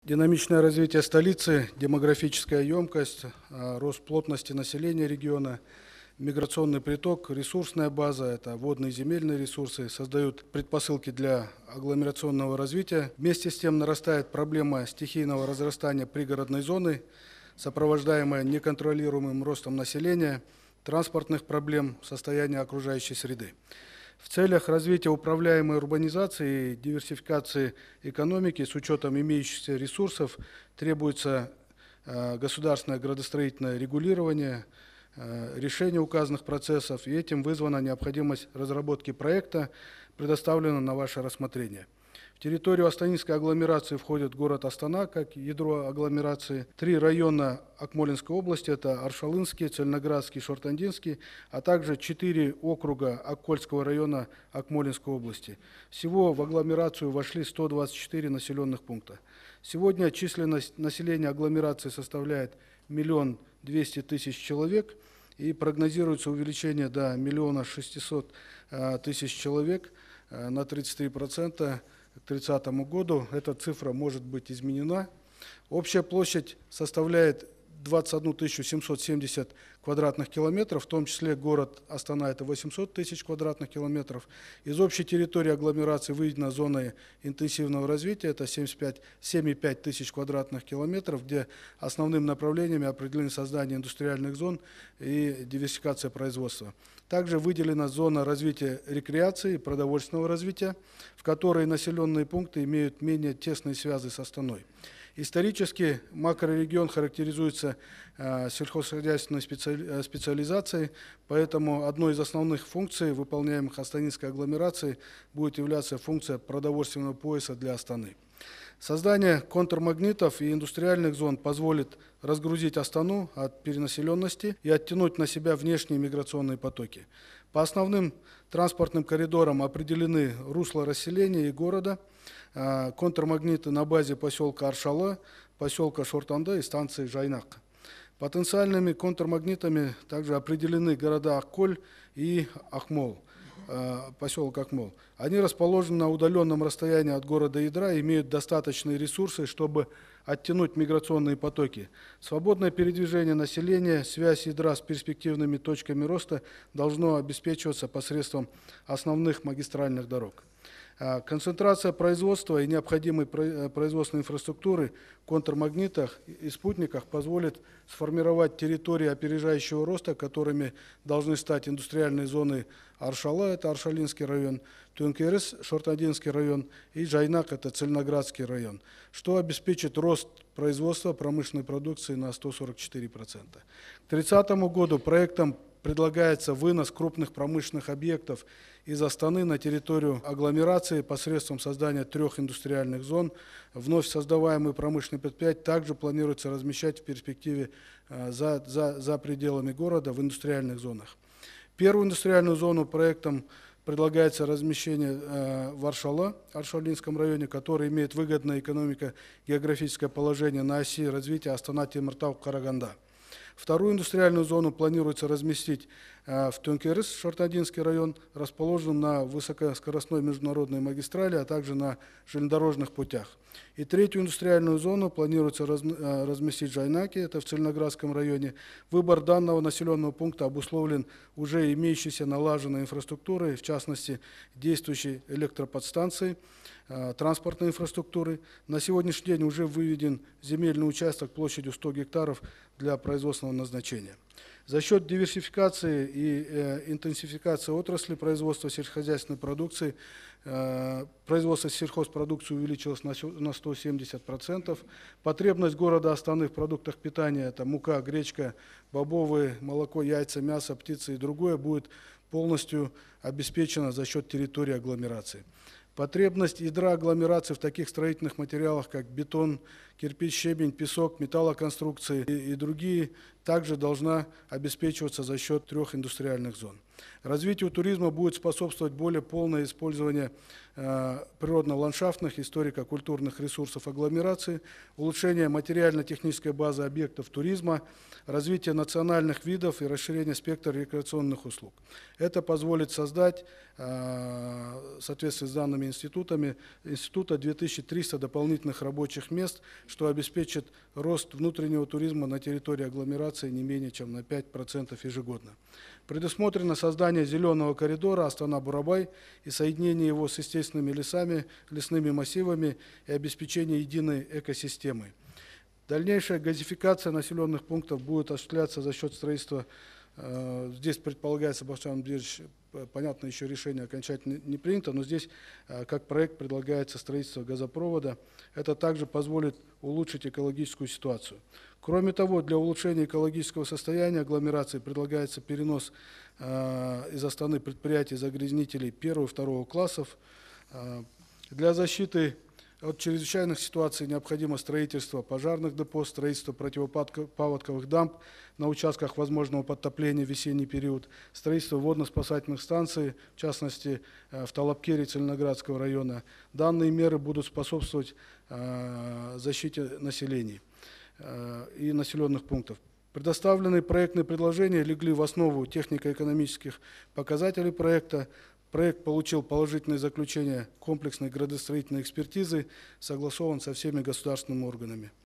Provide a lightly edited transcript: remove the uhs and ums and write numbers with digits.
Динамичное развитие столицы, демографическая емкость, рост плотности населения региона, миграционный приток, ресурсная база, это водные и земельные ресурсы, создают предпосылки для агломерационного развития. Вместе с тем нарастает проблема стихийного разрастания пригородной зоны, сопровождаемая неконтролируемым ростом населения, транспортных проблем, состояния окружающей среды. В целях развития управляемой урбанизации и диверсификации экономики с учетом имеющихся ресурсов требуется государственное градостроительное регулирование, решение указанных процессов, и этим вызвана необходимость разработки проекта, предоставленного на ваше рассмотрение. В территорию Астанинской агломерации входит город Астана, как ядро агломерации, 3 района Акмолинской области, это Аршалынский, Цельноградский, Шортандинский, а также 4 округа Аккольского района Акмолинской области. Всего в агломерацию вошли 124 населенных пункта. Сегодня численность населения агломерации составляет 1 200 000 человек, и прогнозируется увеличение до 1 600 000 человек на 33%. К 2030 году эта цифра может быть изменена. Общая площадь составляет 21 770 квадратных километров, в том числе город Астана это 800 000 квадратных километров. Из общей территории агломерации выделена зона интенсивного развития, это 7,5 тысяч квадратных километров, где основным направлениями определены создание индустриальных зон и диверсификация производства. Также выделена зона развития рекреации и продовольственного развития, в которой населенные пункты имеют менее тесные связи с Астаной. Исторически макрорегион характеризуется сельскохозяйственной специализацией, поэтому одной из основных функций, выполняемых Астанинской агломерацией, будет являться функция продовольственного пояса для Астаны. Создание контрмагнитов и индустриальных зон позволит разгрузить Астану от перенаселенности и оттянуть на себя внешние миграционные потоки. По основным транспортным коридорам определены русла расселения и города, контрмагниты на базе поселка Аршала, поселка Шортанда и станции Жайнак. Потенциальными контрмагнитами также определены города Акколь и Акмол, поселок Акмол. Они расположены на удаленном расстоянии от города ядра и имеют достаточные ресурсы, чтобы оттянуть миграционные потоки. Свободное передвижение населения, связь ядра с перспективными точками роста должно обеспечиваться посредством основных магистральных дорог. Концентрация производства и необходимой производственной инфраструктуры в контрмагнитах и спутниках позволит сформировать территории опережающего роста, которыми должны стать индустриальные зоны Аршала, это Аршалинский район, Тюнкерес, Шортандинский район, и Жайнак, это Цельноградский район, что обеспечит рост производства промышленной продукции на 144%. К 2030 году проектом предлагается вынос крупных промышленных объектов из Астаны на территорию агломерации посредством создания 3 индустриальных зон. Вновь создаваемые промышленные предприятия также планируется размещать в перспективе за пределами города в индустриальных зонах. Первую индустриальную зону проектом предлагается размещение в Аршалинском районе, который имеет выгодное экономико-географическое положение на оси развития Астана-Темиртау-Караганда. Вторую индустриальную зону планируется разместить в Тюнкерес, Шортандинский район, расположенном на высокоскоростной международной магистрали, а также на железнодорожных путях. И третью индустриальную зону планируется разместить в Жайнаке, это в Цельноградском районе. Выбор данного населенного пункта обусловлен уже имеющейся налаженной инфраструктурой, в частности, действующей электроподстанцией, транспортной инфраструктуры. На сегодняшний день уже выведен земельный участок площадью 100 гектаров для производственного назначения. За счет диверсификации и интенсификации отрасли производства сельскохозяйственной продукции, производство сельхозпродукции увеличилось на 170%. Потребность города Астаны в продуктах питания, это мука, гречка, бобовые, молоко, яйца, мясо, птица и другое, будет полностью обеспечена за счет территории агломерации. Потребность ядра агломерации в таких строительных материалах, как бетон, кирпич, щебень, песок, металлоконструкции и другие также должна обеспечиваться за счет 3 индустриальных зон. Развитию туризма будет способствовать более полное использование природно-ландшафтных, историко-культурных ресурсов агломерации, улучшение материально-технической базы объектов туризма, развитие национальных видов и расширение спектра рекреационных услуг. Это позволит создать, в соответствии с данными института 2300 дополнительных рабочих мест, что обеспечит рост внутреннего туризма на территории агломерации не менее чем на 5% ежегодно. Предусмотрено создание зеленого коридора Астана-Бурабай и соединение его с естественными лесами, лесными массивами и обеспечение единой экосистемой. Дальнейшая газификация населенных пунктов будет осуществляться за счет строительства. Здесь предполагается, Бахтияр Медведевич, понятно, еще решение окончательно не принято, но здесь как проект предлагается строительство газопровода. Это также позволит улучшить экологическую ситуацию. Кроме того, для улучшения экологического состояния агломерации предлагается перенос из Астаны предприятий-загрязнителей 1 и 2 классов. Для защиты от чрезвычайных ситуаций необходимо строительство пожарных депо, строительство противопаводковых дамб на участках возможного подтопления в весенний период, строительство водно-спасательных станций, в частности в Талапкере Целиноградского района. Данные меры будут способствовать защите населения и населенных пунктов. Предоставленные проектные предложения легли в основу технико-экономических показателей проекта. Проект получил положительное заключение комплексной градостроительной экспертизы, согласован со всеми государственными органами.